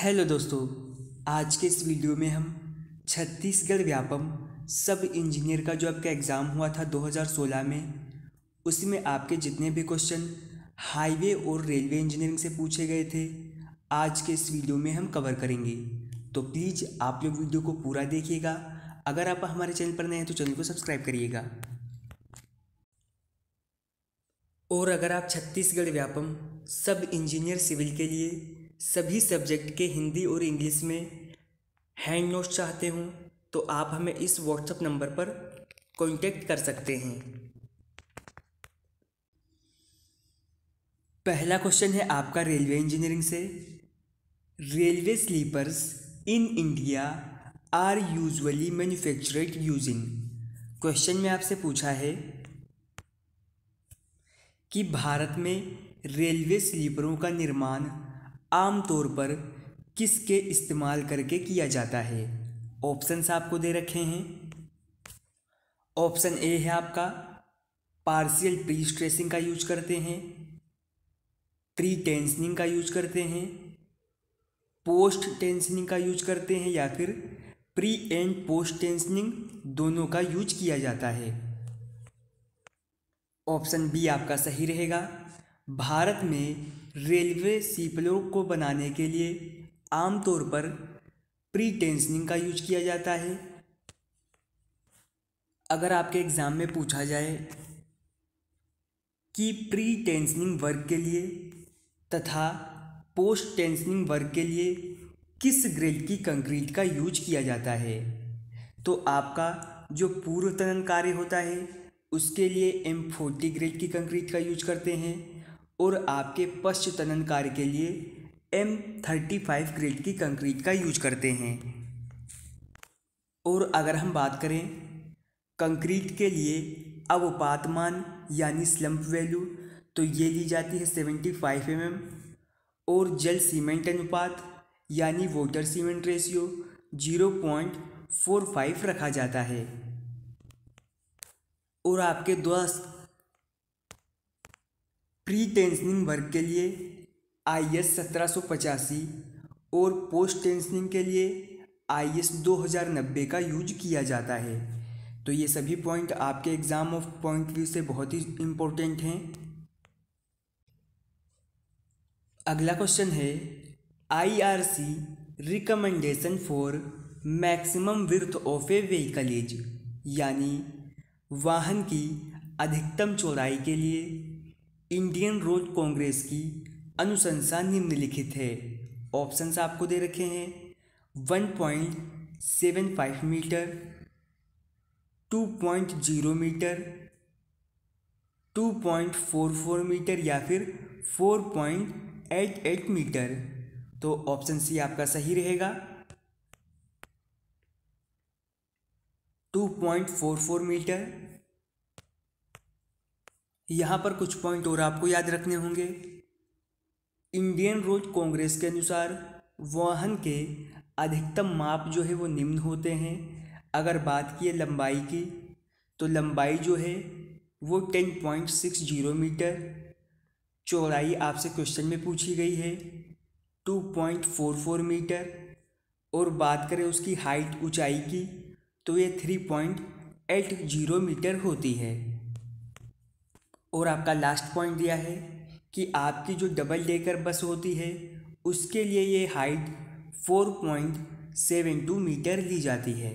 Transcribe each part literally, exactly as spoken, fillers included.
Hello दोस्तों, आज के इस वीडियो में हम छत्तीसगढ़ व्यापम सब इंजीनियर का जो आपका एग्ज़ाम हुआ था दो हज़ार सोलह में, उसमें आपके जितने भी क्वेश्चन हाईवे और रेलवे इंजीनियरिंग से पूछे गए थे आज के इस वीडियो में हम कवर करेंगे। तो प्लीज़ आप लोग वीडियो को पूरा देखिएगा। अगर आप हमारे चैनल पर नए हैं तो चैनल को सब्सक्राइब करिएगा। और अगर आप छत्तीसगढ़ व्यापम सब इंजीनियर सिविल के लिए सभी सब्जेक्ट के हिंदी और इंग्लिश में हैंड नोट्स चाहते हों तो आप हमें इस व्हाट्सएप नंबर पर कांटेक्ट कर सकते हैं। पहला क्वेश्चन है आपका रेलवे इंजीनियरिंग से। Railway sleepers in India are usually manufactured using. Question में आपसे पूछा है कि भारत में रेलवे स्लीपरों का निर्माण आमतौर पर किसके इस्तेमाल करके किया जाता है। ऑप्शंस आपको दे रखे हैं। ऑप्शन ए है आपका पार्शियल प्री स्ट्रेसिंग का यूज करते हैं, प्री टेंशनिंग का यूज करते हैं, पोस्ट टेंशनिंग का यूज करते हैं या फिर प्री एंड पोस्ट टेंशनिंग दोनों का यूज किया जाता है। ऑप्शन बी आपका सही रहेगा। भारत में रेलवे स्लीपरों को बनाने के लिए आमतौर पर प्री टेंशनिंग का यूज किया जाता है। अगर आपके एग्ज़ाम में पूछा जाए कि प्री टेंशनिंग वर्क के लिए तथा पोस्ट टेंशनिंग वर्क के लिए किस ग्रेड की कंक्रीट का यूज किया जाता है, तो आपका जो पूर्व तनन कार्य होता है उसके लिए एम फोर्टी ग्रेड की कंक्रीट का यूज करते हैं और आपके पश्च तनन कार्य के लिए एम थर्टी फाइव ग्रेड की कंक्रीट का यूज करते हैं। और अगर हम बात करें कंक्रीट के लिए अवपातमान यानी स्लम्प वैल्यू, तो ये ली जाती है सेवेंटी फाइव एम एम और जल सीमेंट अनुपात यानी water cement ratio zero point four five रखा जाता है। और आपके दोस्त प्री टेंशनिंग वर्क के लिए आई एस सत्रह सौ पचासी और पोस्ट टेंशनिंग के लिए आई एस दो हज़ार नब्बे का यूज किया जाता है। तो ये सभी पॉइंट आपके एग्जाम ऑफ पॉइंट व्यू से बहुत ही इम्पोर्टेंट हैं। अगला क्वेश्चन है I R C recommendation for maximum width of a vehicle is, यानी वाहन की अधिकतम चौड़ाई के लिए इंडियन रोड कांग्रेस की अनुशंसा निम्नलिखित है। ऑप्शंस आपको दे रखे हैं one point seven five metre, two point zero metre, two point four four metre या फिर four point eight eight metre. तो ऑप्शन सी आपका सही रहेगा, two point four four metre. यहाँ पर कुछ पॉइंट और आपको याद रखने होंगे। इंडियन रोड कांग्रेस के अनुसार वाहन के अधिकतम माप जो है वो निम्न होते हैं। अगर बात की लंबाई की तो लंबाई जो है वो ten point six zero metre, चौड़ाई आपसे क्वेश्चन में पूछी गई है two point four four metre, और बात करें उसकी हाइट ऊंचाई की तो ये three point eight zero metre होती है। और आपका लास्ट पॉइंट दिया है कि आपकी जो डबल डेकर बस होती है उसके लिए ये height four point seven two metre ली जाती है।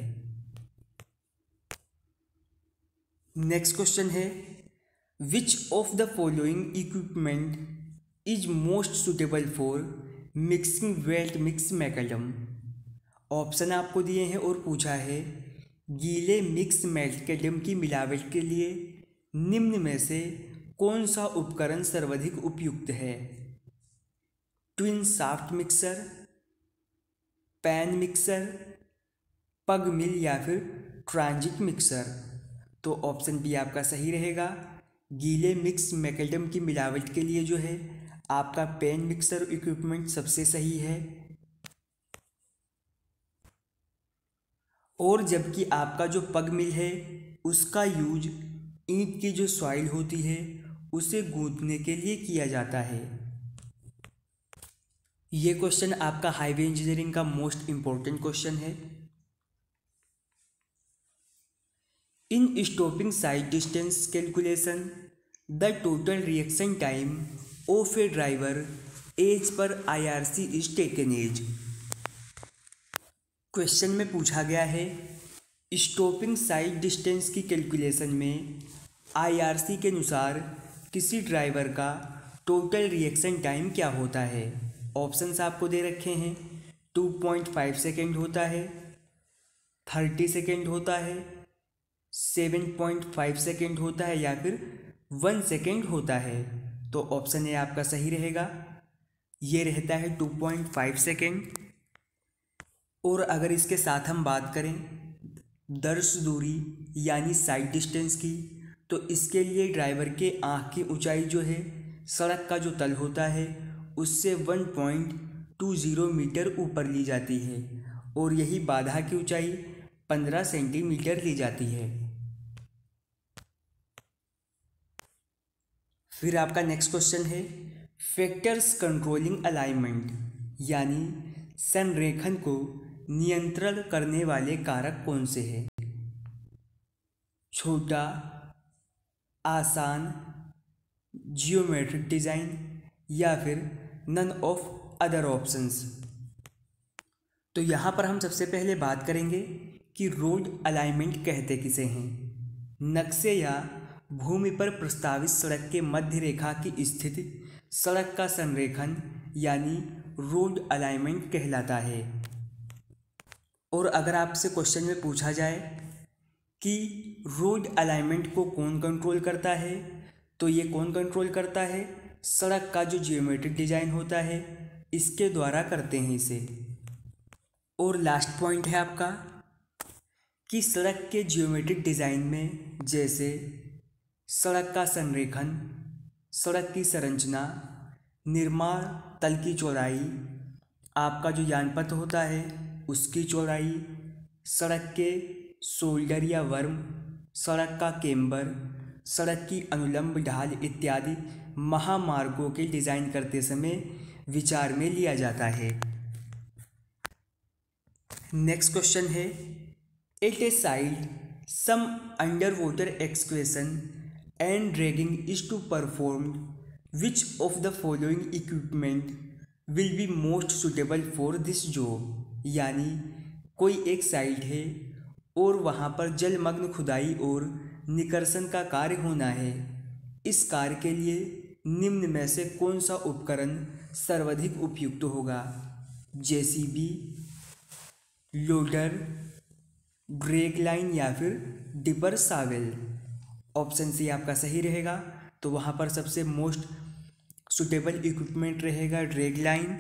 नेक्स्ट क्वेश्चन है which of the following equipment is most suitable for mixing wet mix macadam. Option आपको दिए हैं और पूछा है गीले मिक्स मैकेडम की मिलावट के लिए निम्न में से कौन सा उपकरण सर्वाधिक उपयुक्त है। Twin shaft mixer, pan mixer, pug mill या फिर ट्रांजिट मिक्सर। तो ऑप्शन बी आपका सही रहेगा। गीले मिक्स मैकेडम की मिलावट के लिए जो है आपका पैन मिक्सर इक्विपमेंट सबसे सही है। और जबकि आपका जो पग मिल है उसका यूज ईंट की जो सॉइल होती है उसे गूंथने के लिए किया जाता है। ये क्वेश्चन आपका हाईवे इंजीनियरिंग का मोस्ट इम्पोर्टेंट क्वेश्चन है। In stopping sight distance calculation the total reaction time of a driver as पर I R C is taken as. Question में पूछा गया है स्टॉपिंग साइड डिस्टेंस की कैलकुलेशन में आई आर सी के अनुसार किसी ड्राइवर का टोटल रिएक्शन टाइम क्या होता है। ऑप्शंस आपको दे रखे हैं। टू पॉइंट फाइव सेकेंड होता है, थर्टी सेकेंड होता है, सेवन पॉइंट फाइव सेकेंड होता है या फिर वन सेकेंड होता है। तो ऑप्शन ए आपका सही रहेगा, ये रहता है टू पॉइंट फाइव सेकेंड। और अगर इसके साथ हम बात करें दर्श दूरी यानी साइड डिस्टेंस की, तो इसके लिए ड्राइवर के आँख की ऊंचाई जो है सड़क का जो तल होता है उससे one point two zero metre ऊपर ली जाती है और यही बाधा की ऊंचाई पंद्रह सेंटीमीटर ली जाती है। फिर आपका नेक्स्ट क्वेश्चन है फैक्टर्स कंट्रोलिंग अलाइनमेंट यानी संरेखन को नियंत्रण करने वाले कारक कौन से हैं। छोटा, आसान, जियोमेट्रिक डिज़ाइन या फिर नन ऑफ अदर ऑप्शंस। तो यहाँ पर हम सबसे पहले बात करेंगे कि रोड अलाइनमेंट कहते किसे हैं। नक्शे या भूमि पर प्रस्तावित सड़क के मध्य रेखा की स्थिति सड़क का संरेखन यानी रोड अलाइनमेंट कहलाता है। और अगर आपसे क्वेश्चन में पूछा जाए कि रोड अलाइनमेंट को कौन कंट्रोल करता है, तो ये कौन कंट्रोल करता है, सड़क का जो जियोमेट्रिक डिज़ाइन होता है इसके द्वारा करते हैं इसे। और लास्ट पॉइंट है आपका कि सड़क के जियोमेट्रिक डिज़ाइन में जैसे सड़क का संरेखन, सड़क की संरचना, निर्माण तल की चौड़ाई, आपका जो यानपथ होता है उसकी चौड़ाई, सड़क के शोल्डर या वर्म, सड़क का केम्बर, सड़क की अनुलंब ढाल इत्यादि महामार्गों के डिज़ाइन करते समय विचार में लिया जाता है। नेक्स्ट क्वेश्चन है at a site some under water excavation and dredging is to perform which of the following equipment will be most suitable for this job. यानी कोई एक साइट है और वहाँ पर जलमग्न खुदाई और निकर्षण का कार्य होना है। इस कार्य के लिए निम्न में से कौन सा उपकरण सर्वाधिक उपयुक्त होगा। जेसीबी, लोडर, ड्रैग लाइन या फिर डिपर शावेल। ऑप्शन सी आपका सही रहेगा। तो वहाँ पर सबसे मोस्ट सुटेबल इक्विपमेंट रहेगा ड्रैग लाइन।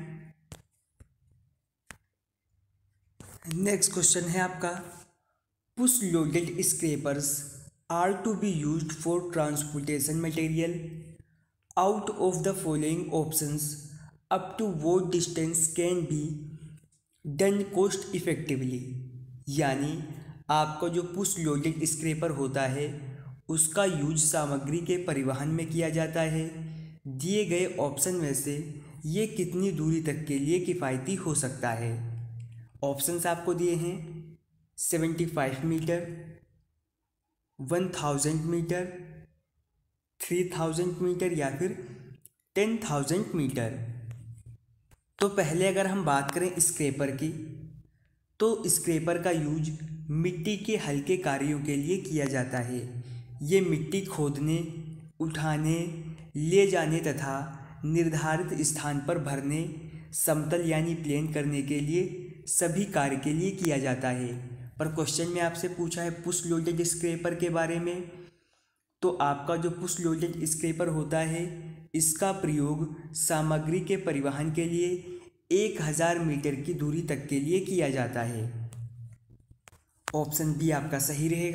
नेक्स्ट क्वेश्चन है आपका push loaded scrapers are to be used for transportation material out of the following options up to what distance can be done cost effectively. यानी आपका जो push loaded scraper होता है उसका use सामग्री के परिवहन में किया जाता है। दिए गए ऑप्शन में से ये कितनी दूरी तक के लिए किफ़ायती हो सकता है। ऑप्शंस आपको दिए हैं seventy five metre, one thousand metre, three thousand metre या फिर टेन थाउजेंड मीटर। तो पहले अगर हम बात करें स्क्रैपर की, तो स्क्रैपर का यूज मिट्टी के हल्के कार्यों के लिए किया जाता है। ये मिट्टी खोदने, उठाने, ले जाने तथा निर्धारित स्थान पर भरने, समतल यानी प्लेन करने के लिए सभी कार्य के लिए किया जाता है। पर क्वेश्चन में आपसे पूछा है पुश लोडेड स्क्रैपर के बारे में, तो आपका जो पुश लोडेड स्क्रैपर होता है इसका प्रयोग सामग्री के परिवहन के लिए एक हज़ार मीटर की दूरी तक के लिए किया जाता है। ऑप्शन बी आपका सही रहेगा।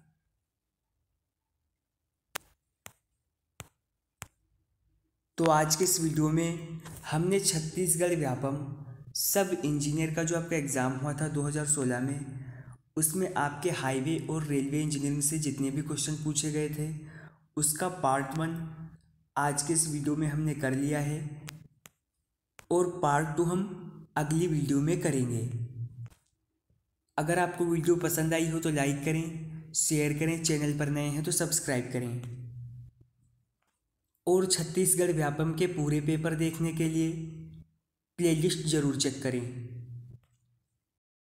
तो आज के इस वीडियो में हमने छत्तीसगढ़ व्यापम सब इंजीनियर का जो आपका एग्ज़ाम हुआ था दो हज़ार सोलह में, उसमें आपके हाईवे और रेलवे इंजीनियरिंग से जितने भी क्वेश्चन पूछे गए थे उसका पार्ट वन आज के इस वीडियो में हमने कर लिया है। और पार्ट टू हम अगली वीडियो में करेंगे। अगर आपको वीडियो पसंद आई हो तो लाइक करें, शेयर करें, चैनल पर नए हैं तो सब्सक्राइब करें। और छत्तीसगढ़ व्यापम के पूरे पेपर देखने के लिए प्लेलिस्ट ज़रूर चेक करें।